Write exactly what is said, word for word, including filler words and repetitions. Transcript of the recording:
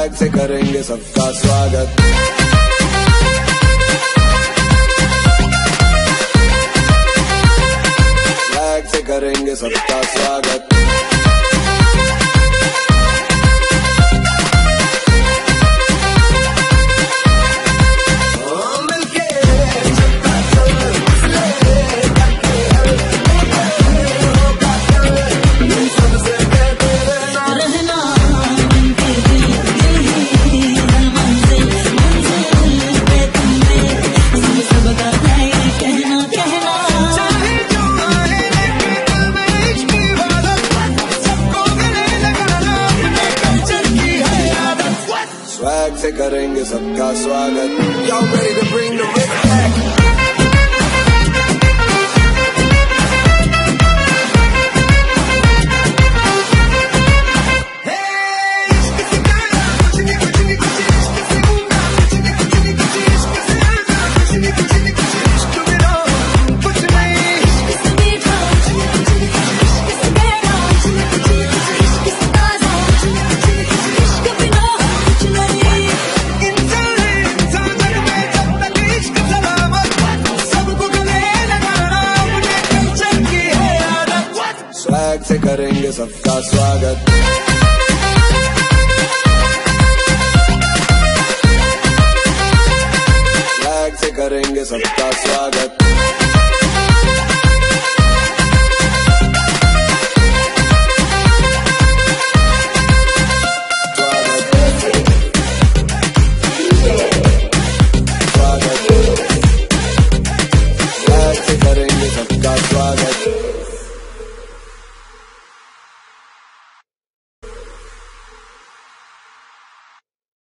Swag से करेंगे सबका स्वागत। स्वैग से करेंगे सबका स्वागत। स्वैग से करेंगे सबका स्वागत। Y'all ready to bring the rhythm back? Swag से करेंगे सबका स्वागत। स्वैग से करेंगे सबका स्वागत।